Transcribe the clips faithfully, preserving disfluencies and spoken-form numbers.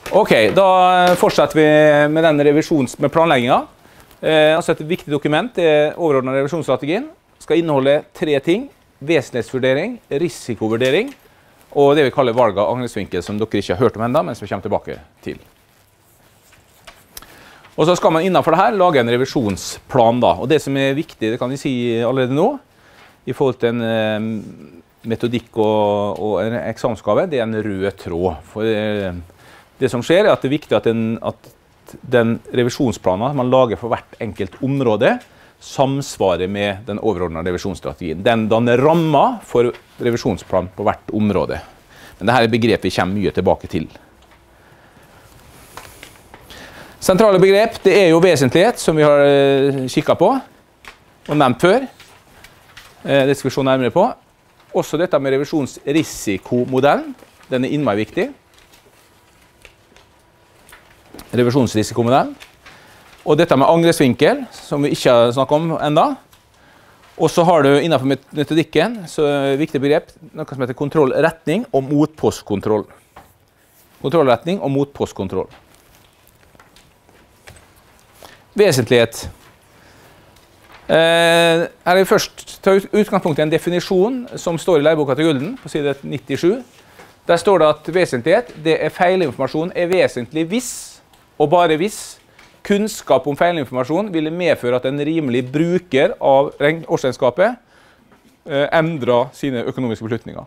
Ok, da fortsetter vi med den revisjons med planleggingen. Eh, altså et viktig dokument, det er overordnet revisjonsstrategien. Skal inneholde tre ting. Vesentlighetsvurdering, risikovurdering, og det vi kaller valg av angringsvinkel, som dere ikke har hørt om enda, men som vi kommer tilbake til. Og så skal man innenfor det her lage en revisjonsplan da. Og det som er viktig, det kan vi si allerede nå, i forhold til en eh, metodikk og, og en eksamensoppgave, det er en rød tråd. For det, det som skjer er at det er viktig at den, at den revisjonsplanen man lager for hvert enkelt område, samsvarer med den overordnede revisjonsstrategien. Den danner rammer for revisjonsplan på hvert område. Men dette er begrep vi kommer mye tilbake til. Sentrale begrep, det er jo vesentlighet, som vi har kikket på og nevnt før. Det skal vi se nærmere på. Også dette med revisjonsrisikomodellen, den er innmari viktig. Revisjonsrisikomodellen. Og dette med angringsvinkel, som vi ikke har snakket om enda. Og så har du innenfor metodikken, så er viktig begrep, noe som heter kontrollretning og motpostkontroll. Kontrollretning og motpostkontroll. Vesentlighet. Eh, her er vi først ta utgangspunkt i en definisjon som står i læreboka til Gulden, på side nittisju. Der står det at vesentlighet, det er feilinformasjon, er vesentlig hvis, og bare hvis, kunnskap om feilinformasjon ville medføre at en rimelig bruker av årsregnskapet eh, endrer sine økonomiske beslutninger.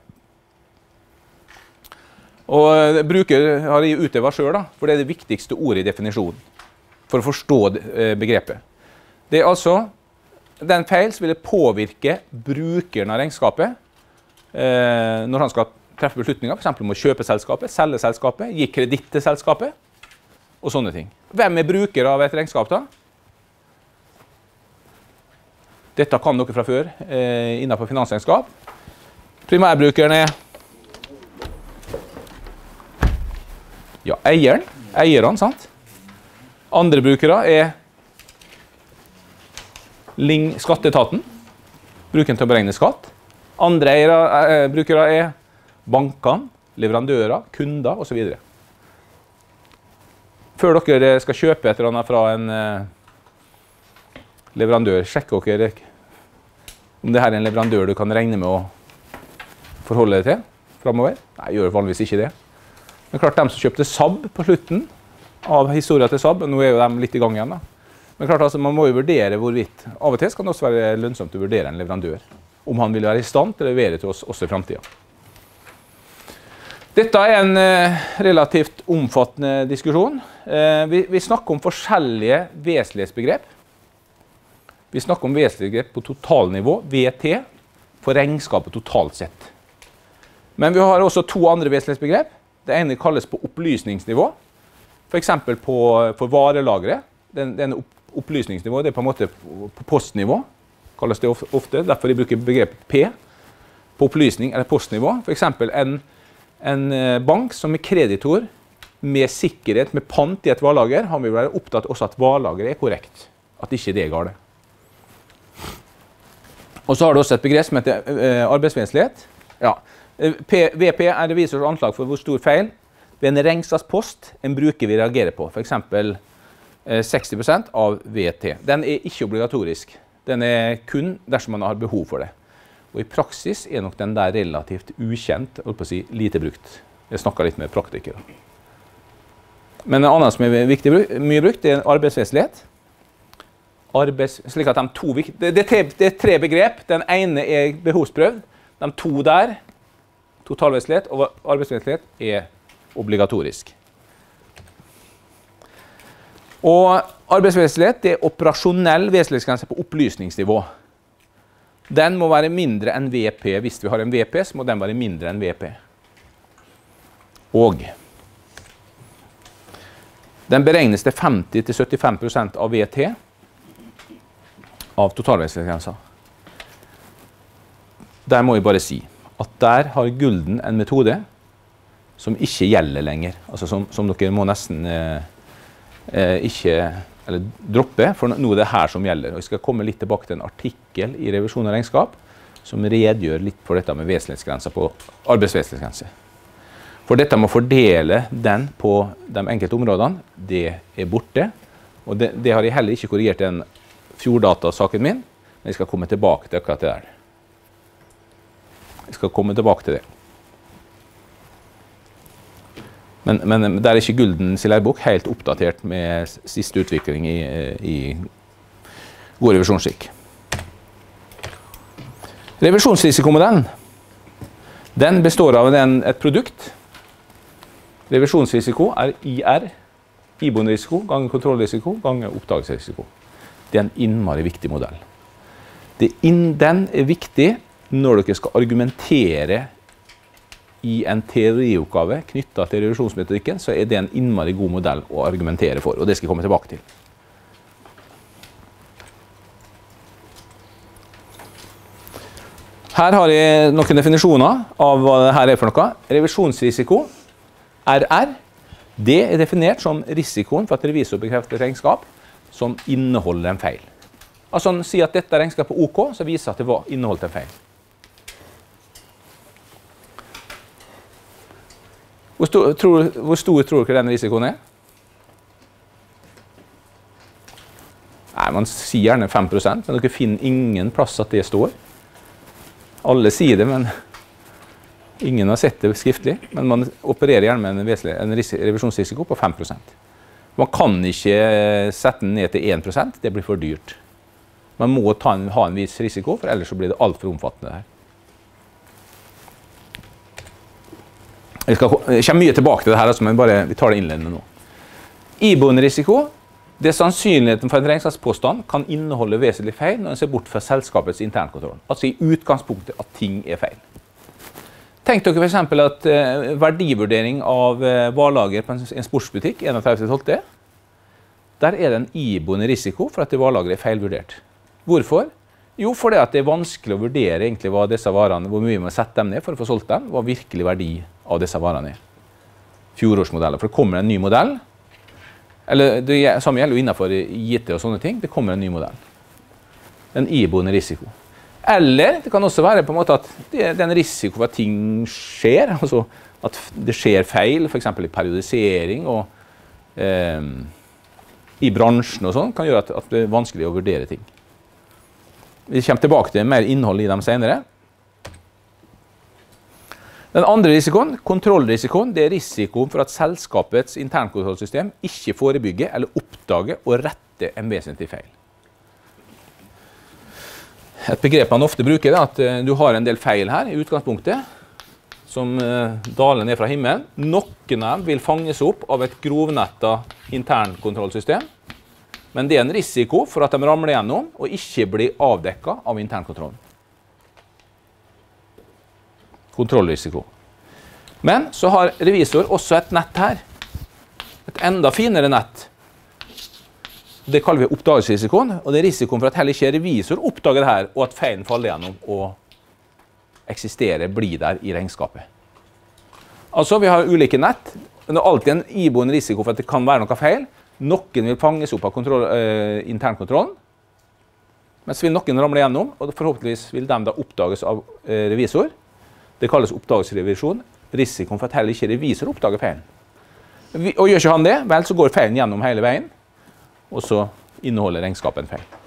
Og eh, bruker har jeg utøvet selv, da, for det er det viktigste ordet i definisjonen, for å forstå eh, begrepet. Det er altså den feil som ville påvirke brukeren av regnskapet eh, når han skal treffe beslutninger, for eksempel om å kjøpe selskapet, selge selskapet, gi kreditt til selskapet, og sånne ting. Hvem er bruker av et regnskap da? Dette kan dere fra før eh, innenfor finansregnskap. Primærbrukeren er ja, eieren, eierne, sant? Andre brukere er skatteetaten, brukeren til å beregne skatt. Andre eiere, eh, brukere er bankene, leverandører, kunder og så videre. Før dere skal kjøpe et eller annet fra en eh, leverandør, sjekker dere om det her er en leverandør du kan regne med å forholde deg til fremover. Nei, jeg gjør vanligvis ikke det. Men klart, de som kjøpte Saab på slutten av historien til Saab, nå er jo de litt i gang igjen da. Men klart, altså, man må jo vurdere hvorvidt, av og til kan det også være lønnsomt å vurdere en leverandør, om han vil være i stand til å levere til oss også i fremtiden. Dette er en eh, relativt omfattende diskusjon. Eh, vi, vi snakker om forskjellige vesentlighetsbegrep. Vi snakker om vesentlighetsbegrep på totalnivå, V T, for regnskapet totalt sett. Men vi har også to andre vesentlighetsbegrep. Det ene kalles på opplysningsnivå. For eksempel på, for varelagre. Den, den opp, opplysningsnivå, det er på en måte på postnivå, kalles det ofte. Derfor jeg bruker begrepet P. På opplysning eller postnivå. For eksempel en En bank som er kreditor med sikkerhet, med pant i et varelager, han vil være opptatt også at varelageret er korrekt, at ikke det er galt. Og så har du også et begrep som heter eh, arbeidsvesentlighet. Ja. V P er revisors anslag for hvor stor feil ved en regnskapspost en bruker vil reagere på, for eksempel eh, seksti prosent av V T. Den er ikke obligatorisk, den er kun dersom man har behov for det. Og i praksis er nok den der relativt ukjent, holdt på å si, lite brukt. Jeg snakker litt med praktikere. Men en annen som er viktig, mye brukt, det er arbeidsvesentlighet. Arbeids, slik at de to, det, det, er tre, det er tre begrep. Den ene er behovsprøvd. De to der, totalvesentlighet og arbeidsvesentlighet, er obligatorisk. Og arbeidsvesentlighet, det er operasjonell vesentlighetsgrense på opplysningsnivå. Den må være mindre enn V P. Hvis vi har en V P, så må den være mindre enn V P. Og den beregnes til femti til syttifem prosent av V T av totalvesentlighetsgrensa. Der må jeg bare si at der har Gulden en metode som ikke gjelder lenger. Altså som, som dere må nesten eh, eh, ikke eller droppe, for nå er det her som gjelder. Og jeg skal komme litt tilbake til en artikkel i revisjon og regnskap som redegjør litt for dette med vesentlighetsgrenser på arbeidsvesentlighetsgrense. For dette med å fordele den på de enkelte områdene, det er borte. Og det, det har jeg heller ikke korrigert i den Fjorddata-saken min, men jeg skal komme tilbake til akkurat det der. Jeg skal komme tilbake til det. Men, men der er ikke Guldens lærebok helt oppdatert med siste utvikling i, i god revisjonsskikk. Revisjonsrisikomodellen, den består av en, et produkt. Revisjonsrisiko er I R, iboende-risiko, ganger kontrollrisiko, ganger oppdagelsesrisiko. Det er en innmari viktig modell. Det inn, den er viktig når dere skal argumentere i en teorioppgave knyttet til revisjonsmetodikken, så er det en innmari god modell å argumentere for, og det skal jeg komme tilbake til. Her har jeg noen definisjoner av hva dette er for noe. Revisjonsrisiko, R R, det er definert som risikoen for at revisor bekrefter et regnskap som inneholder en feil. Altså, han sier at dette regnskapet er OK, så viser at det var inneholdt en feil. Hvor stor, tror, hvor stor tror dere den risikoen er? Nei, man sier gjerne fem prosent, men dere finner ingen plass at det står. Alle sier det, men ingen har sett det skriftlig. Men man opererer gjerne med en, vesentlig, en revisjonsrisiko på fem prosent. Man kan ikke sette den ned til én prosent, det blir for dyrt. Man må ta en, ha en viss risiko, for ellers så blir det alt for omfattende her. Jeg, skal, jeg kommer mye tilbake til det her, altså, men bare, vi tar det innledende nå. Iboende risiko, det er sannsynligheten for en regnskapspåstand kan inneholde vesentlig feil når en ser bort fra selskapets internkontroll. Altså i utgangspunktet at ting er feil. Tenk dere for eksempel at eh, verdivurdering av eh, varelager på en, en sportsbutikk, enogtredivte tolvte, der er det en iboende risiko for at det varelager er feilvurdert. Hvorfor? Jo, fordi at det er vanskelig å vurdere egentlig hva disse varene, hvor mye man setter dem ned for å få solgt dem, hva virkelig verdi av disse varene er. Fjorårsmodeller, for det kommer en ny modell, eller det samme gjelder jo innenfor I T og sånne ting, det kommer en ny modell. En iboende risiko. Eller det kan også være på en måte at det er en risiko for at ting skjer, altså at det skjer feil, for eksempel i periodisering og eh, i bransjen og sånn, kan gjøre at, at det er vanskelig å vurdere ting. Vi kommer tilbake til mer innhold i dem senere. Den andre risikoen, kontrollrisikoen, det er risikoen for at selskapets internkontrollsystem ikke forebygger eller oppdager og retter en vesentlig feil. Et begrep man ofte bruker er at du har en del feil her i utgangspunktet, som daler ned fra himmelen. Noen av dem vil fanges opp av et grovnettet internkontrollsystem, men det er en risiko for at de ramler gjennom og ikke blir avdekket av internkontrollen. Kontrollrisiko. Men så har revisor også et nett her. Et enda finere nett. Det kaller vi oppdagelsesrisikoen, og det er risikoen for at heller ikke revisor oppdager det her, og at feilen faller gjennom og eksisterer, blir der i regnskapet. Altså, vi har ulike nett, men det er alltid en iboende risiko for at det kan være noe feil. Noen vil fanges opp av kontroll, eh, internkontrollen, mens vil noen ramle gjennom, og forhåpentligvis vil de da oppdages av eh, revisor. Det kalles oppdagelsesrevisjon. Risikoen for at heller ikke revisor oppdager feilen. Og gjør ikke han det, vel så går feilen gjennom hele veien, og så inneholder regnskapet en feil.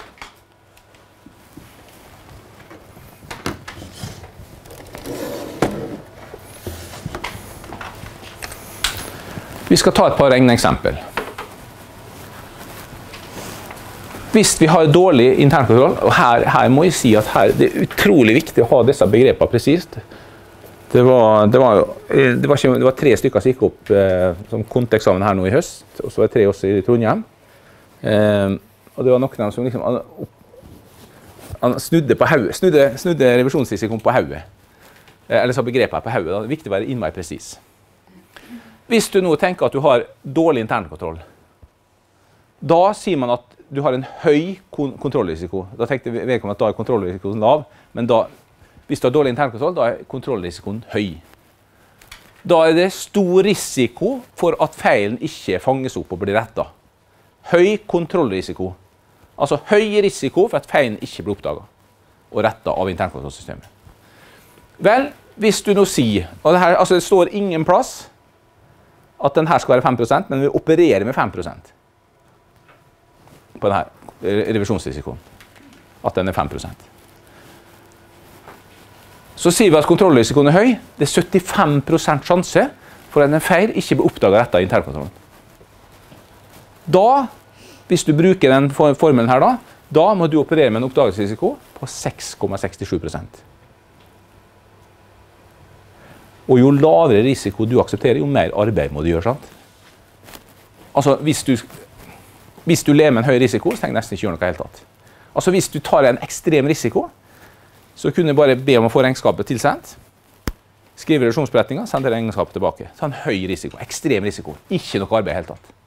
Vi skal ta et par regneeksempel. Hvis vi har dårlig internkontroll, og her, her må jeg si at her, det er utrolig viktig å ha disse begrepene presist. Det var, det, var, det, var ikke, det var tre stykker som gikk opp eh, som kontekstamen her nå i høst, og så var det tre også i Trondheim. Eh, og det var noen av dem som liksom, han, han snudde, på hauet, snudde, snudde revisjonsrisikoen på hauet. Eh, eller så begrepet på hauet, da. Det er viktig å være innmari presis. Hvis du nå tenker at du har dårlig internkontroll, da sier man at du har en høy kon kontrollrisiko. Da tenkte vedkommende at da er kontrollrisikoen lav, men da, hvis du har dårlig internkontroll, da er kontrollrisikoen høy. Da er det stor risiko for at feilen ikke fanges opp og blir rettet. Høy kontrollrisiko. Altså høy risiko for at feilen ikke blir oppdaget og rettet av internkontrollsystemet. Vel, hvis du nå sier, og det, her, altså det står ingen plass at den her skal være fem prosent, men vi opererer med fem prosent på denne revisjonsrisikoen. At den er fem prosent. Så sier vi at kontrollrisikoen er høy. Det er syttifem prosent sjanse for at en feil ikke blir oppdaget etter internkontrollen. Da, hvis du bruker den formelen her da, da må du operere med en oppdagelsesrisiko på seks komma sekstisju prosent. Og jo lavere risiko du aksepterer, jo mer arbeid må du gjøre, sant? Altså, hvis du, hvis du lever med en høy risiko, så trenger du nesten ikke gjøre noe helt tatt. Altså, hvis du tar en ekstrem risiko, så kunne du bare be om å få regnskapet tilsendt, skrive revisjonsberetningen, sende regnskapet tilbake. Ta en høy risiko, ekstrem risiko, ikke noe arbeid helt tatt.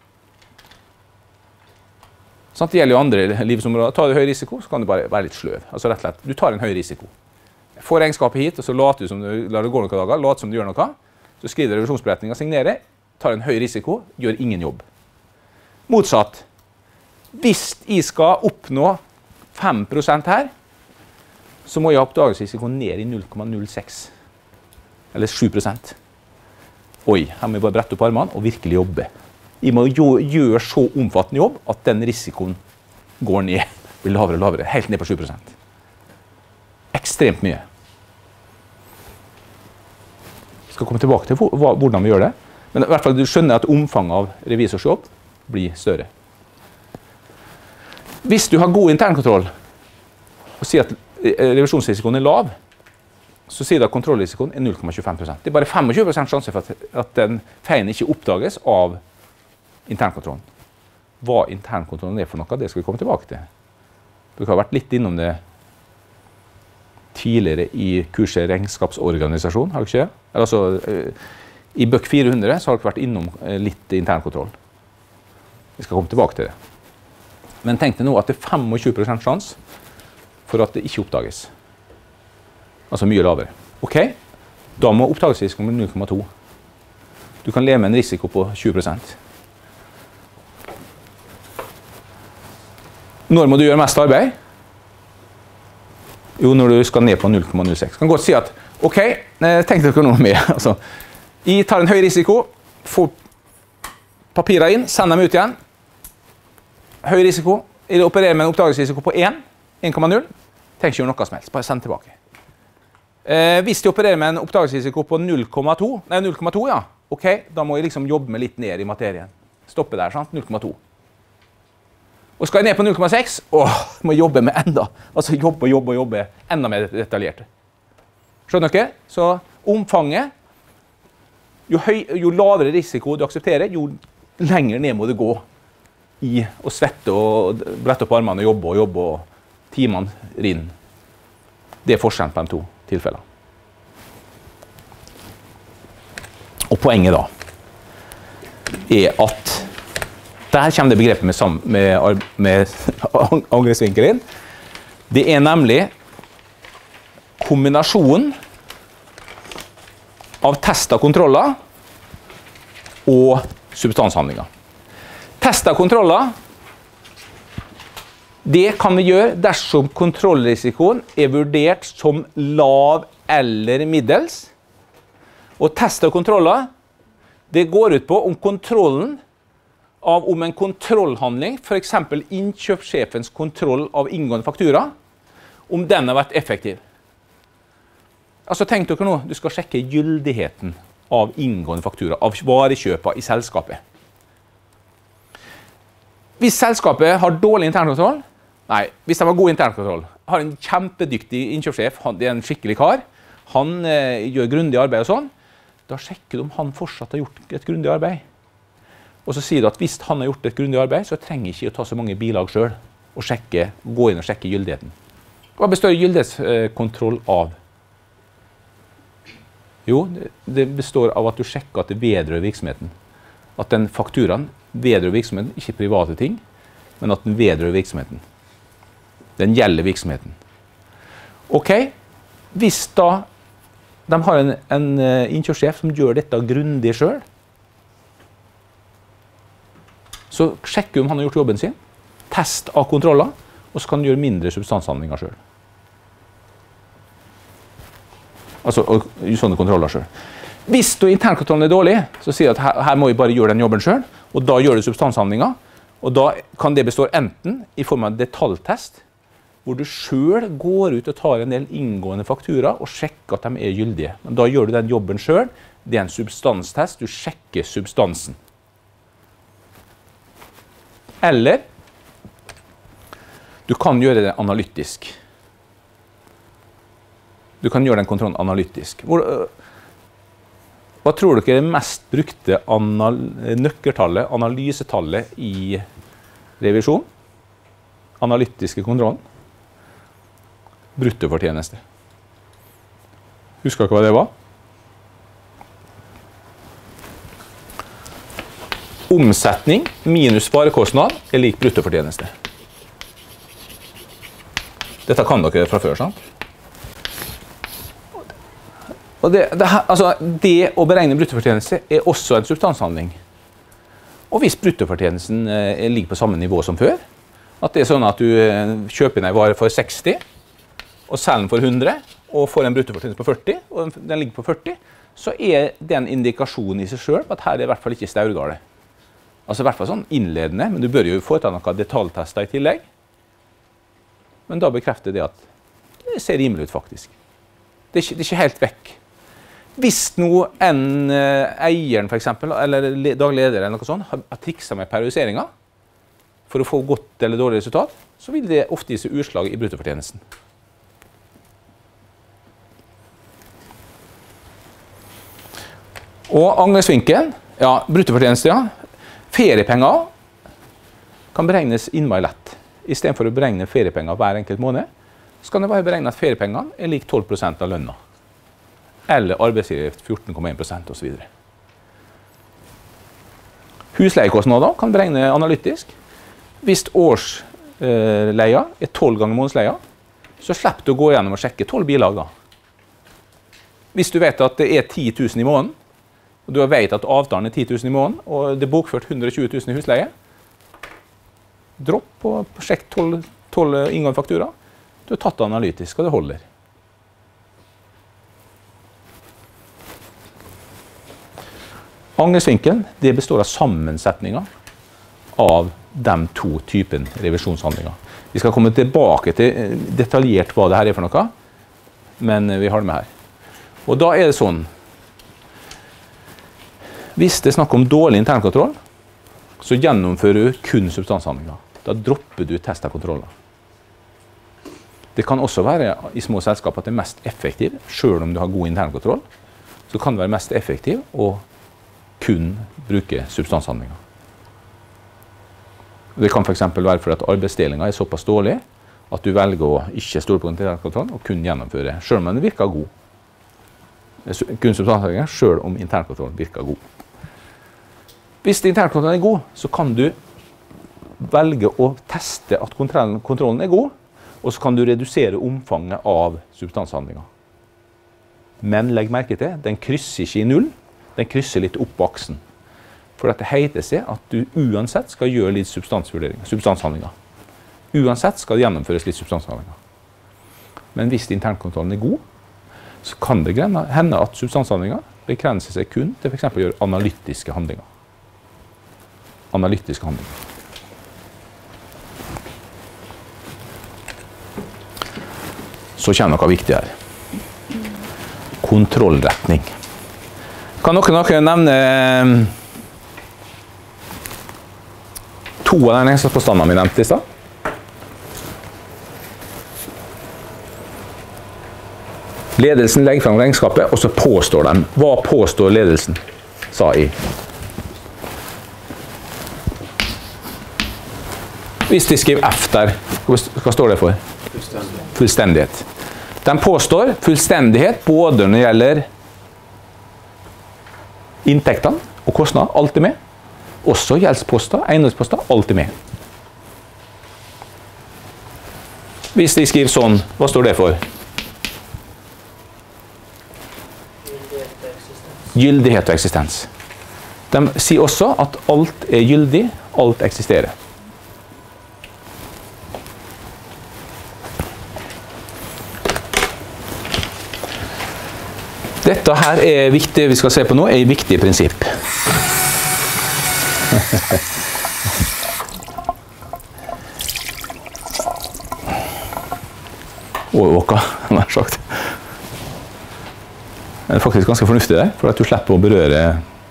Sånn, det gjelder jo andre livsområder. Tar du høy risiko, så kan du bare være litt sløv. Altså rett og slett, du tar en høy risiko. Få regnskapet hit, og så later du som du lar det gå noen dager, later som du gjør noe, så skriver revisjonsberetningen, signerer, tar en høy risiko, gjør ingen jobb. Motsatt, hvis jeg skal oppnå fem prosent her, så må jeg ha oppdagelsesrisikoen ned i null komma null seks, eller sju prosent. Oi, her må jeg bare brette opp armene og virkelig jobbe. Jeg må gjøre så omfattende jobb at den risikoen går ned, blir lavere og lavere, helt ned på sju prosent. Ekstremt mye. Jeg skal komme tilbake til hvordan vi gjør det, men i hvert fall du skjønner at omfanget av revisors jobb blir større. Hvis du har god internkontroll og sier at revisjonsrisikoen er lav, så sier du at kontrollrisikoen er null komma tjuefem prosent. Det er bare tjuefem prosent sjanse for at den feilen ikke oppdages av internkontrollen. Hva internkontrollen er for noe, det skal vi komme tilbake til. Du har vært litt innom det tidligere i kurset regnskapsorganisasjon, har du ikke det? Altså, i Bøk fire hundre så har dere vært innom litt internkontroll. Vi skal komme tilbake til det. Men tenk deg nå at det er tjuefem prosent sjanse for at det ikke oppdages. Altså mye lavere. Ok, da må oppdagelsesrisikoen bli null komma to. Du kan leve med en risiko på tjue prosent. Når må du gjøre mest arbeid? Jo, når du skal ned på null komma null seks. Kan godt si at, ok, tenk dere noe med. Altså, jeg tar en høy risiko, får papirer inn, sender dem ut igjen. Høy risiko, jeg opererer med en oppdagelsesrisiko på én, én komma null. Tenk ikke gjøre noe som helst, bare send tilbake. Eh, hvis de opererer med en oppdagelsesrisiko på null komma to, nei, null komma to, ja, ok, da må jeg liksom jobbe med litt ned i materien. Stoppe der, sant? null komma to. Og skal jeg ned på null komma seks, åh, må jeg jobbe med enda, altså jobbe og jobbe og jobbe enda mer detaljert. Skjønner dere? Så omfanget, jo, høy, jo lavere risiko du aksepterer, jo lenger ned må du gå i å svette og brette opp armene og jobbe og jobbe og timene rinner. Det er forskjellen på de to tilfellene. Og poenget da er at der kommer det begrepet med, med, med angrepsvinkel inn. Det er nemlig kombinasjonen av test av kontroller og substanshandlinger. Test av kontroller, det kan vi gjøre dersom kontrollrisikoen er vurdert som lav eller middels. Og test av kontroller, det går ut på om kontrollen av om en kontrollhandling, for eksempel innkjøpssjefens kontroll av inngående faktura, om den har vært effektiv. Altså tenk dere nå, du skal sjekke gyldigheten av inngående faktura, av varekjøper i selskapet. Hvis selskapet har dårlig internkontroll, nei, hvis de har god internkontroll, har en kjempedyktig innkjøpssjef, han, det er en skikkelig kar, han eh, gjør grundig arbeid og sånn, da sjekker du om han fortsatt har gjort et grundig arbeid. Og så sier du at hvis han har gjort et grundig arbeid, så trenger ikke å ta så mange bilag selv, og sjekke, gå inn og sjekke gyldigheten. Hva består gyldighetskontroll av? Jo, det består av at du sjekker at det vedrører virksomheten. At den fakturaen vedrører virksomheten, ikke private ting, men at den vedrører virksomheten. Den gjelder virksomheten. Ok, hvis da de har en, en innkjøpssjef som gjør dette grundig selv, så sjekker om han har gjort jobben sin, test av kontroller, og så kan du gjøre mindre substanshandlinger selv. Altså å gjøre sånne kontroller selv. Hvis du internkontrollen er dårlig, så sier du at her, her må vi bare gjøre den jobben selv, og da gjør du substanshandlinger, og da kan det bestå enten i form av en detaljtest, hvor du selv går ut og tar en del inngående faktura og sjekker at de er gyldige. Men da gjør du den jobben selv, det er en substanstest, du sjekker substansen. Eller, du kan gjøre det analytisk. Du kan gjøre den kontrollen analytisk. Hvor, hva tror dere er det mest brukte anal nøkkeltallet, analysetallet i revisjon? Analytiske kontrollen? Bruttofortjeneste. Husker dere hva det var? Omsetning minus sparekostnad er lik bruttofortjeneste. Dette kan dere fra før, sant? Og det, det, altså, det å beregne bruttofortjeneste er også en substanshandling. Og hvis bruttofortjenesten eh, ligger på samme nivå som før, at det er sånn at du eh, kjøper en vare for seksti, og selger den for hundre, og får en bruttofortjeneste på førti, og den ligger på førti, så er det en indikasjon i seg selv på at her er i hvert fall ikke staurgale. Altså i hvert fall sånn innledende, men du bør jo foreta noen detaljtester i tillegg. Men da bekrefter det at det ser rimelig ut faktisk. Det er ikke, det er ikke helt vekk. Hvis nå en uh, eieren for eksempel, eller daglig leder eller noe sånt, har, har trikset med periodiseringen for å få godt eller dårlig resultat, så vil det ofte gi seg utslag i bruttofortjenesten. Og angrepsvinkel, ja, bruttofortjeneste, ja. Feriepenger kan beregnes innmari lett. I stedet for å beregne feriepenger hver enkelt måned, så kan det bare beregne at feriepengene er lik tolv prosent av lønna. Eller arbeidsgiveravgift fjorten komma en prosent og så videre. Husleiekostnader kan beregne analytisk. Hvis årsleia er tolv ganger månedsleia, så slipper du å gå gjennom og sjekke tolv bilager. Hvis du vet at det er ti tusen i måneden, og du vet at avtalen er ti tusen i måneden, og det er bokført hundre og tjue tusen i husleie, dropp på sjekk tolv, tolv inngående faktura. Du har tatt det analytisk, og det holder. Angrepsvinkelen, det består av sammensetninger av de to typen revisjonshandlinger. Vi skal komme tilbake til detaljert hva det her er for noe, men vi har det med her. Og da er det sånn, hvis det er snakk om dårlig internkontroll, så gjennomfører du kun substanshandlinger. Da dropper du test av kontroller. Det kan også være i små selskaper at det er mest effektivt, selv om du har god internkontroll, så kan det være mest effektivt å kun bruke substanshandlinger. Det kan for eksempel være fordi at arbeidsdelingen er såpass dårlig at du velger å ikke stole på internkontrollen og kun gjennomføre, selv om den virker god. Kun substanshandlinger, selv om internkontrollen virker god. Hvis internkontrollen er god, så kan du velge å teste at kontrollen, kontrollen er god, og så kan du redusere omfanget av substanshandlinger. Men legg merke til, den krysser ikke i null, den krysser litt opp på aksen. For dette heter seg at du uansett skal gjøre litt substansvurderinger, substanshandlinger. Uansett skal det gjennomføres litt substanshandlinger. Men hvis internkontrollen er god, så kan det hende at substanshandlinger begrenser seg kun til for eksempel å gjøre analytiske handlinger. Analytiske handlinger. Så kommer noe viktig her. Kontrollretning. Kan noen, noen nevne to av de regnskapspåstandene vi nevnte i stad? Ledelsen legger frem regnskapet, og så påstår de. Hva påstår ledelsen? Sa I. Hvis de skriver F der, hva står det for? Fullstendighet. Fullstendighet. De påstår fullstendighet både når det gjelder inntektene og kostnader, alt er med. Også gjeldsposter, eiendomsposter, alt er med. Hvis de skriver sånn, hva står det for? Gyldighet og eksistens. De sier også at alt er gyldig, alt eksisterer. Dette her er viktig, vi skal se på nå, er et viktig prinsipp. Overvåka, nær sagt. Det er faktisk ganske fornuftig der, for at du slipper å berøre...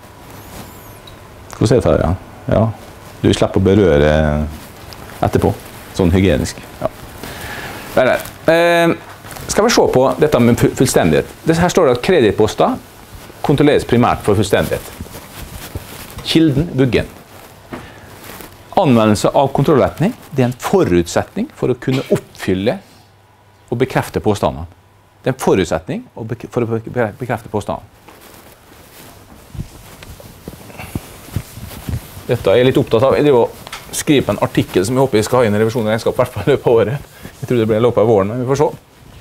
Hva sier det her, ja? Ja, du slipper å berøre etterpå, sånn hygienisk. Ja. Der, der. Eh, skal vi se på dette med fullstendighet. Her står det at kredittposter kontrolleres primært for fullstendighet. Kilden, vuggen. Anvendelse av kontrollretning, det er en forutsetning for å kunne oppfylle og bekrefte påstandene. Det er en forutsetning for å bekrefte påstandene. Dette er jeg litt opptatt av. Jeg driver og skriver på en artikkel som jeg håper jeg skal ha inn i revisjonen av regnskap, i hvert fall i løpet av året. Jeg tror det blir i løpet av våren, men vi får se.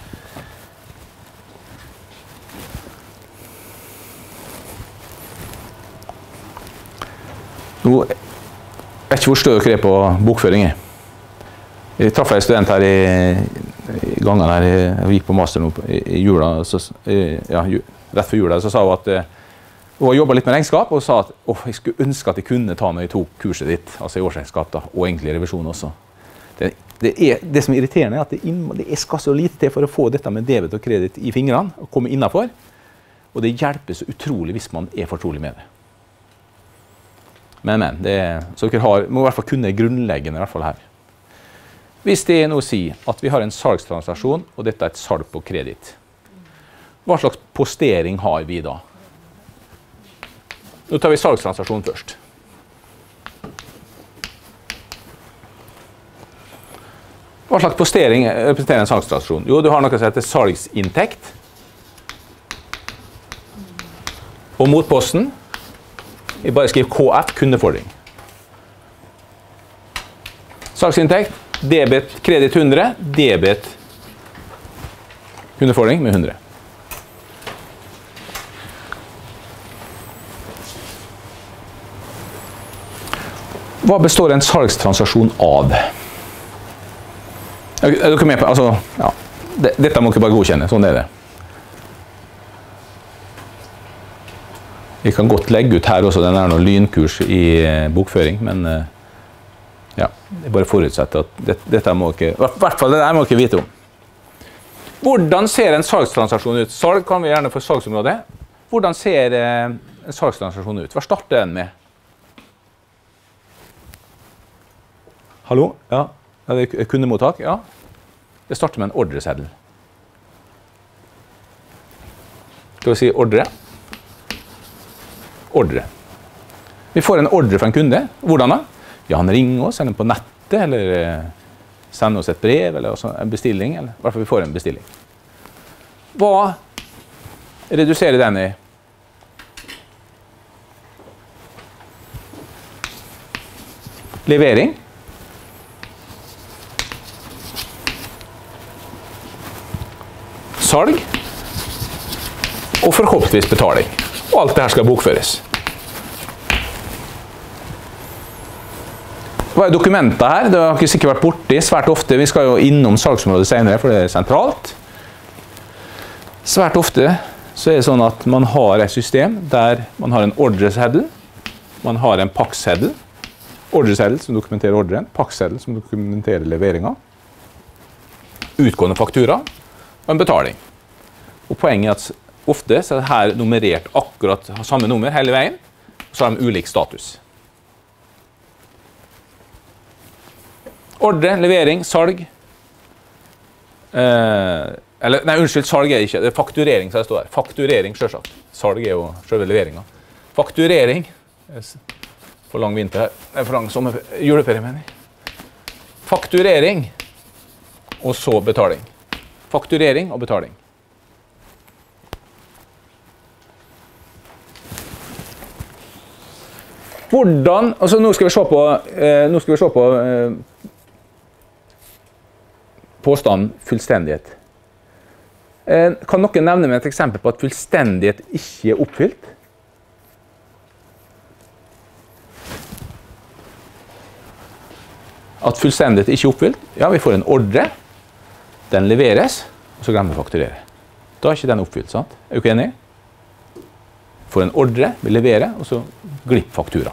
Nå, jeg vet ikke hvor støy dere er på bokføring. Jeg traff en student her i, i gangen her, jeg gikk på master nå i, i jula, så, ja, rett før jula, så sa hun at hun jobbet litt med regnskap, og sa at oh, jeg skulle ønske at jeg kunne ta når jeg tok kurset ditt, altså i årsregnskap da, og egentlig revisjon også. Det, det, er, det som er irriterende er at det, det skal så lite til for å få dette med debet og kreditt i fingrene, og komme innenfor, og det hjelper så utrolig hvis man er fortrolig med det. Men, men, det er, så dere har, må i hvert fall kunne grunnleggende i hvert fall her. Hvis det nå sier at vi har en salgstransaksjon, og dette er et salg på kreditt, hva slags postering har vi da? Nå tar vi salgstransaksjonen først. Hva slags postering representerer en salgstransaksjon? Jo, du har noe som heter salgsinntekt. Og motposten, jeg bare skriver K F, kundefordring. Salgsinntekt, debet, kreditt hundre, debet, kundefordring med hundre. Hva består en salgstransaksjon av? Er dere med på? Altså, ja. Dette må dere bare godkjenne, sånn er det. Vi kan godt legge ut her også, den er noen lynkurs i bokføring, men ja, jeg bare forutsetter at det, dette må dere, i hvert fall det der må dere vite om. Hvordan ser en salgstransaksjon ut? Salg kan vi gjerne få salgsområdet. Hvordan ser en salgstransaksjon ut? Hva starter den med? Hallo? Ja, er det kundemottak? Ja. Det starter med en ordreseddel. Skal vi si ordre? Ordre. Vi får en ordre fra en kunde. Hvordan da? Ja, han ringer oss, sender på nettet, eller sender oss et brev, eller en bestilling, eller i hvert fall vi får en bestilling. Hva reduserer den i? Levering. Salg. Og forhåpentligvis betaling. Og alt dette skal bokføres. Hva er dokumenter her? Det har ikke sikkert vært borti svært ofte. Vi skal jo innom salgsområdet senere, for det er sentralt. Svært ofte så er det sånn at man har et system der man har en ordreseddel, man har en pakkseddel, ordreseddel som dokumenterer ordren, pakkseddel som dokumenterer leveringen, utgående faktura og en betaling. Og poenget er at ofte så er det her nummerert akkurat samme nummer hele veien, og så har de ulik status. Ordre, levering, salg. Eh, eller, nei, unnskyld, salg er det ikke. Det er fakturering, så det står her. Fakturering, selvsagt. Salg er jo selve leveringen. Fakturering. For lang vinter her. Det er for lang sommer. Juleferie, mener jeg. Fakturering. Og så betaling. Fakturering og betaling. Hvordan, altså nå skal vi se på, eh, nå skal vi se på eh, påstanden fullstendighet. Eh, kan noen nevne med et eksempel på at fullstendighet ikke er oppfylt? At fullstendighet ikke er oppfylt? Ja, vi får en ordre, den leveres, og så glemmer vi å fakturere. Da er ikke den oppfylt, sant? Er du ikke enig? får en ordre, vi leverer, og så glipp faktura.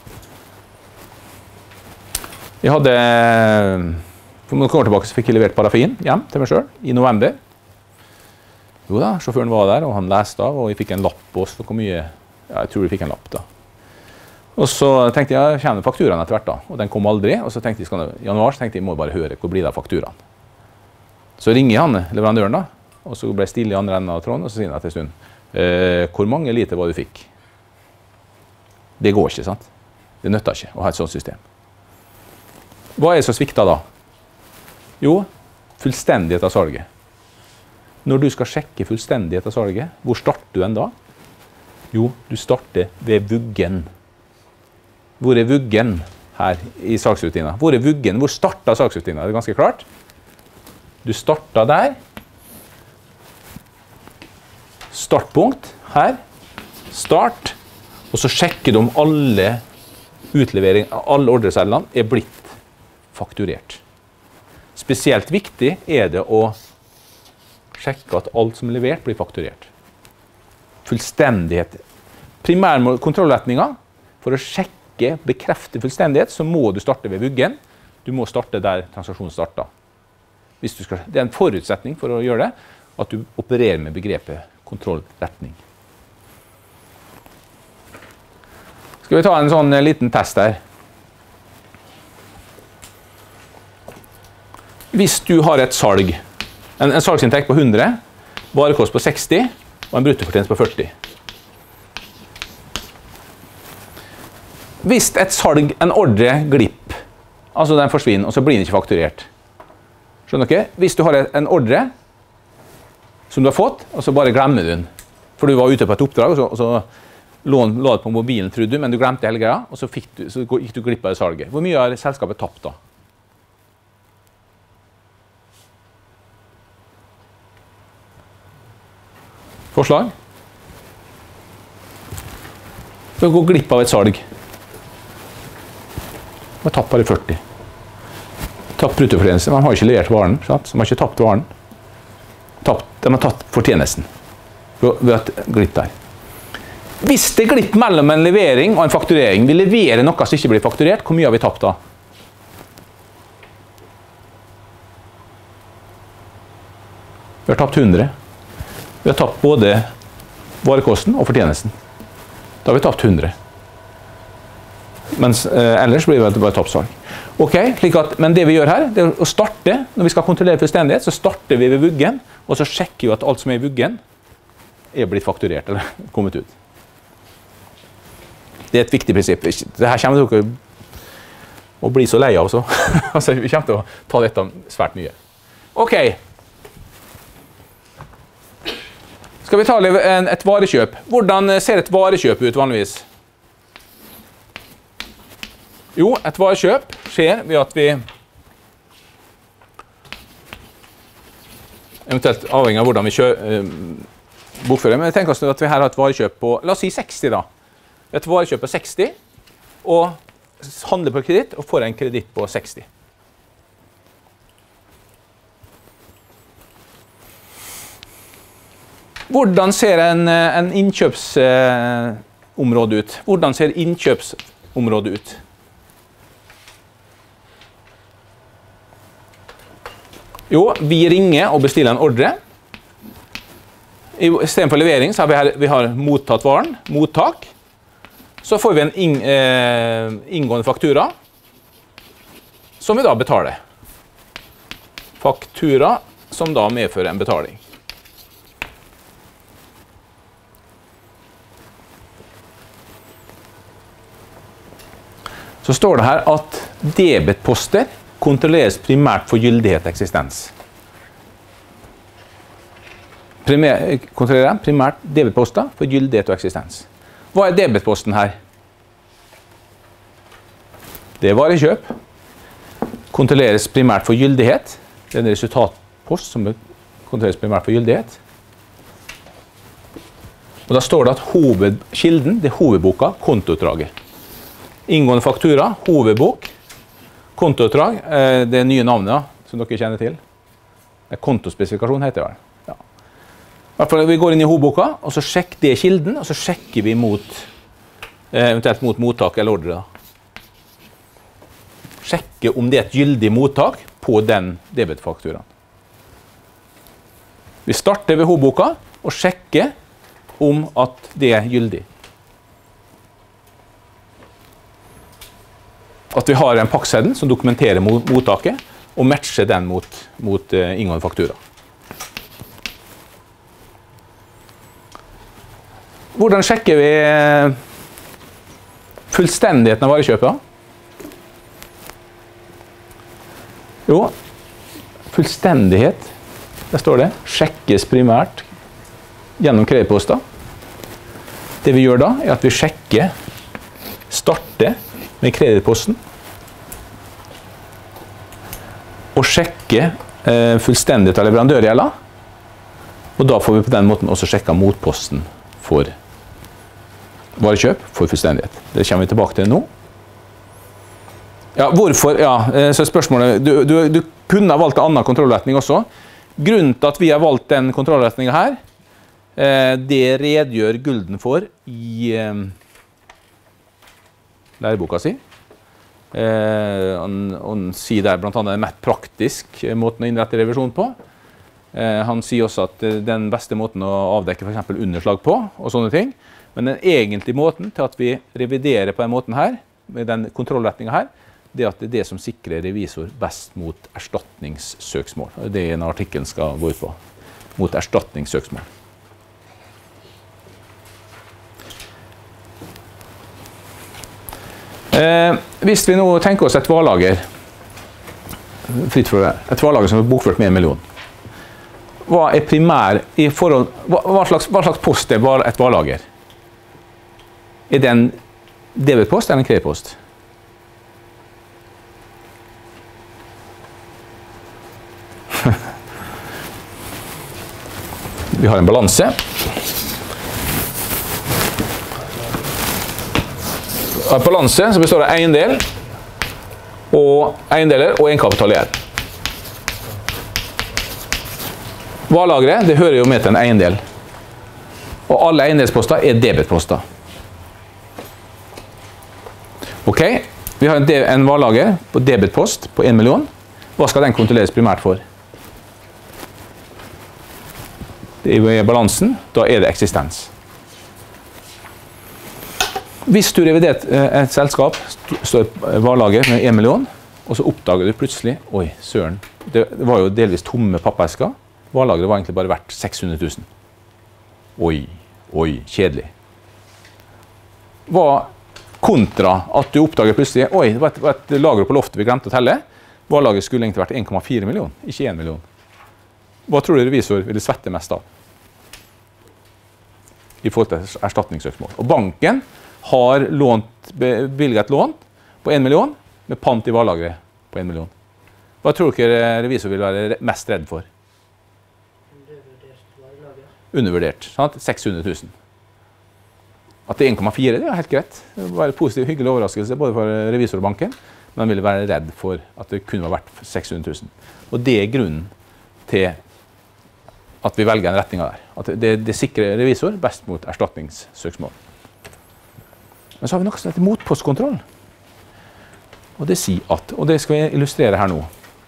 Jeg hadde, for noen år tilbake så fikk jeg levert parafin hjem til meg selv, i november. Jo da, sjåføren var der, og han leste av, og jeg fikk en lapp på oss for hvor mye, ja, jeg tror jeg fikk en lapp da. Og så tenkte jeg, kjenner fakturaen etter hvert da, og den kom aldri, og så tenkte jeg, skal, i januar så tenkte jeg, jeg må bare høre hvor blir det av fakturaen. Så ringer han, leverandøren da, og så ble jeg stille i andre enden av tråden, og så sier han etter en stund, eh, hvor mange liter var du fikk? Det går ikke, sant? Det nytter ikke å ha et sånt system. Hva er det som svikter da? Jo, fullstendighet av salget. Når du skal sjekke fullstendighet av salget, hvor starter du en da? Jo, du starter ved vuggen. Hvor er vuggen her i salgsrutinen? Hvor er vuggen? Hvor starter salgsrutinen? Det er ganske klart. Du starter der. Startpunkt her. Start. Og så sjekker du om alle utlevering, alle ordrecellene er blitt fakturert. Spesielt viktig er det å sjekke at alt som er levert blir fakturert. Fullstendighet. Primærkontrolletninger, for å sjekke, bekrefte fullstendighet, så må du starte ved vuggen. Du må starte der transaksjonen starter. Hvis du skal, det er en forutsetning for å gjøre det, at du opererer med begrepet kontrollretning. Skal vi ta en sånn liten test her. Hvis du har et salg, en, en salgsinntekt på hundre, varekost på seksti, og en bruttofortjeneste på førti. Hvis et salg, en ordre glipp, altså den forsvinner, og så blir den ikke fakturert. Skjønner dere? Hvis du har en ordre som du har fått, og så bare glemmer du den. For du var ute på et oppdrag, og så, og så lå det på mobilen, trodde du, men du glemte hele greia, og så, fikk du, så gikk du glipp av det salget. Hvor mye har selskapet tapt da? Forslag? Så gå glipp av et salg. Man tapt bare førti. Tapt bruttofortjeneste, man har ikke levert varen, sant? Så man har ikke tapt varen. Tapt, de har tatt fortjenesten. Ved at glipp der. Hvis det er glipp mellom en levering og en fakturering, vi leverer noe som ikke blir fakturert, hvor mye har vi tapt da? Vi har tapt hundre. Vi har tapt både varekosten og fortjenesten. Da har vi tapt hundre. Mens eh, ellers blir det bare tapt salg. Ok, slik at, men det vi gjør her, det er å starte, når vi skal kontrollere fullstendighet, så starter vi ved vuggen, og så sjekker vi at alt som er i vuggen, er blitt fakturert, eller kommet ut. Det er et viktig prinsipp. Det her kommer dere å bli så lei av også. Altså, vi kommer til å ta dette svært mye. Ok. Skal vi ta et varekjøp? Hvordan ser et varekjøp ut vanligvis? Jo, et varekjøp skjer ved at vi, eventuelt avhengig av hvordan vi kjø, eh, bokfører, men jeg tenker oss at vi her har et varekjøp på, la oss si seksti da. Et varekjøp på seksti, og handler på kreditt, og får en kreditt på seksti. Hvordan ser en, en innkjøpsområde ut? Hvordan ser innkjøpsområdet ut? Jo, vi ringer og bestiller en ordre. I stedet for levering så har vi, her, vi har mottatt varen, mottak. Så får vi en inn, eh, inngående faktura, som vi da betaler. Faktura som da medfører en betaling. Så står det her at debetposter kontrolleres primært for gyldighet og eksistens. Primær, kontrollerer primært debetposter for gyldighet og eksistens. Hva er debetposten her? Det er varekjøp. Kontrolleres primært for gyldighet. Det er en resultatpost som kontrolleres primært for gyldighet. Og da står det at hovedkilden, det er hovedboka, kontoutdraget. Inngående faktura, hovedbok, kontoutdrag, det er nye navnet da, som dere kjenner til. Kontospesifikasjon heter det. Ja. Vi går inn i hovedboka, og så sjekker det kilden, og så sjekker vi mot, eventuelt mot mottak eller ordre. Sjekke om det er et gyldig mottak på den debetfakturaen. Vi starter ved hovedboka og sjekker om at det er gyldig. At vi har en pakkseddel som dokumenterer mottaket, og matcher den mot, mot uh, inngående faktura. Hvordan sjekker vi fullstendigheten av varekjøpet? Jo, fullstendighet, der står det, sjekkes primært gjennom kredittposter. Det vi gjør da, er at vi sjekker, starter med kredittposten, og sjekker eh, fullstendighet av leverandørgjelda, og da får vi på den måten også sjekka motposten for varekjøp, for fullstendighet. Det kommer vi tilbake til nå. Ja, hvorfor? Ja, så spørsmålet, du, du, du kunne ha valgt en annen kontrollretning også. Grunnen til at vi har valgt den kontrollretningen her, det redegjør Gulden for i læreboka si. Han, han sier der blant annet den mest praktiske måten å innrette revisjon på. Han sier også at den beste måten å avdekke for eksempel underslag på, og sånne ting. Men den egentlige måten til at vi reviderer på den måten her, med den kontrollretningen her, det er at det er det som sikrer revisor best mot erstatningssøksmål. Det er en artikkel skal gå ut på. Mot erstatningssøksmål. Eh, hvis vi nå tenker oss et varelager, fritt for det, et varelager som er bokført med en million. Hva er primær i forhold, hva, hva, slags, hva slags post er et varelager? Er det en debetpost eller en kreditpost? Vi har en balanse. En balanse som består av eiendel, og eiendeler og egenkapital igjen. Varelageret, det hører jo med til en eiendel. Og alle eiendelsposter er debetposter. Ok, vi har en, en varelager på debetpost på en million. Hva skal den kontrolleres primært for? I balansen, da er det eksistens. Hvis du reviderer et selskap, står varelager med en million, og så oppdager du plutselig, oi, søren, det var jo delvis tomme pappesker, varelageret var egentlig bare verdt seks hundre tusen. Oi, oi, kjedelig. Hva kontra at du oppdager plutselig, oi, det var et, var et lager på loftet vi glemte å telle, varelageret skulle egentlig vært en komma fire million, ikke en million. Hva tror du revisor ville svette mest av? I forhold til erstatningssøksmål. Og banken har lånt, bevilget et lån på en million, med pant i varelageret på en million. Hva tror dere revisor vil være mest redd for? Undervurdert varelager. Undervurdert, sant? seks hundre tusen. At det er en komma fire, det er helt greit. Det var en positiv, hyggelig overraskelse både for revisor og banken, men han ville være redd for at det kunne være verdt seks hundre tusen. Og det er grunnen til at vi velger en retning der. At det, det sikrer revisor best mot erstatningssøksmål. Men så har vi noe som heter motpostkontroll. Og det sier at, og det skal vi illustrere her nå.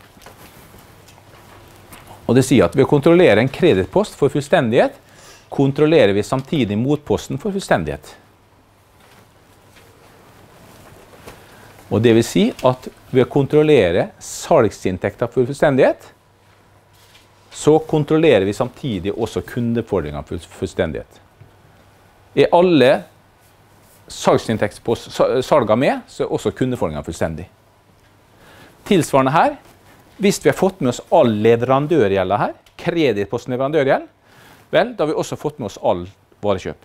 Og det sier at ved å kontrollere en kredittpost for fullstendighet, kontrollerer vi samtidig motposten for fullstendighet. Og det vil si at ved å kontrollere salgsinntekter for fullstendighet, så kontrollerer vi samtidig også kundefordringer for fullstendighet. Er alle salgsinntekter på salget med, så er også kundefordringer fullstendig. Tilsvarende her, hvis vi har fått med oss all leverandørgjelda her, kredittposten leverandørgjeld, vel, da har vi også fått med oss all varekjøp.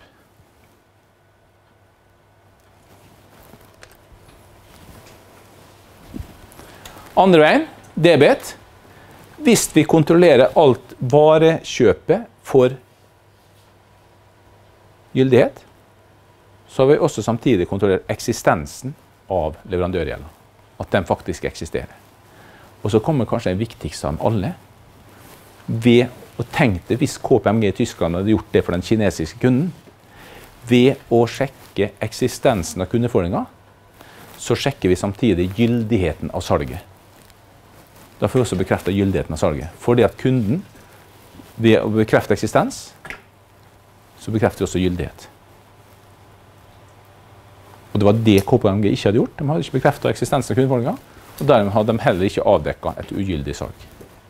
Andre veien, debet. Hvis vi kontrollerer alt varekjøpet for gyldighet, så har vi også samtidig kontrollert eksistensen av leverandørgjelda. At den faktisk eksisterer. Og så kommer kanskje den viktigste av alle. Ved Og tenk deg hvis K P M G i Tyskland hadde gjort det for den kinesiske kunden. Ved å sjekke eksistensen av kundefordringer, så sjekker vi samtidig gyldigheten av salget. Da får vi også bekreftet gyldigheten av salget. Fordi at kunden, ved å bekrefte eksistens, så bekrefter vi også gyldighet. Og det var det K P M G ikke hadde gjort. De hadde ikke bekreftet eksistensen av kundefordringer, og dermed hadde de heller ikke avdekket et ugyldig salg.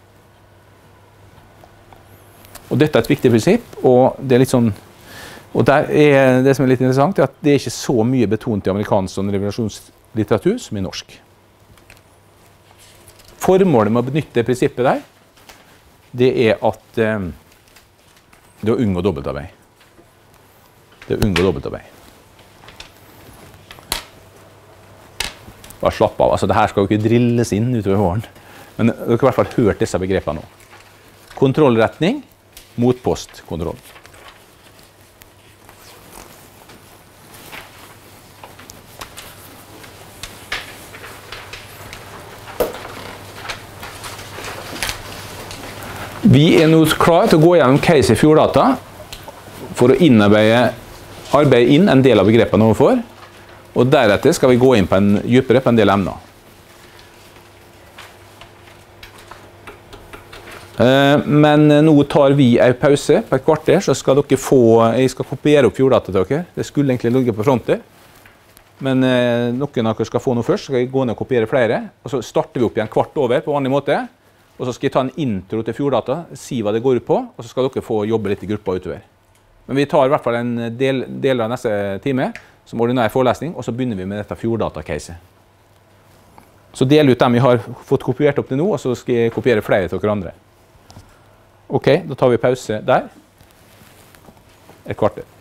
Og dette er et viktig prinsipp, og det er litt sånn, og der er det som er litt interessant, er at det er ikke så mye betonet i amerikansk sånn revisjonslitteratur som i norsk. Formålet med å benytte det prinsippet der, det er at eh, det er å unngå dobbeltarbeid. Det er å unngå dobbeltarbeid. Bare slapp av. Altså, det her skal jo ikke drilles inn utover våren. Men dere har i hvert fall hørt disse begrepene nå. Kontrollretning mot postkontroll. Vi er nå klare til å gå gjennom case i Fjorddata for å innarbeide arbeide inn en del av begrepene overfor. Og deretter skal vi gå inn på en dypere på en del emner. Men nå tar vi en pause på et kvarter, så skal dere få, jeg skal kopiere opp Fjorddata til dere. Det skulle egentlig ligge på fronter. Men noen av dere skal få noe først, så skal jeg gå ned og kopiere flere. Og så starter vi opp igjen kvart over på vanlig måte. Og så skal jeg ta en intro til Fjorddata, si hva det går ut på, og så skal dere få jobbe litt i gruppa utover. Men vi tar i hvert fall en del, del av neste time, som ordinær forelesning, og så begynner vi med dette Fjorddata-caset. Så del ut dem vi har fått kopiert opp til nå, og så skal jeg kopiere flere til dere andre. Ok, da tar vi pause der. Et kvarter.